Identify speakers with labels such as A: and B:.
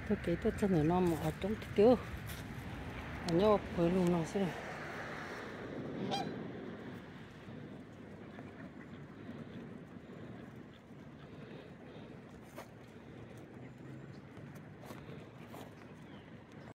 A: tôi kể tôi chân ở nó mà ở trong tiêu ở nhau với luôn nó sẽ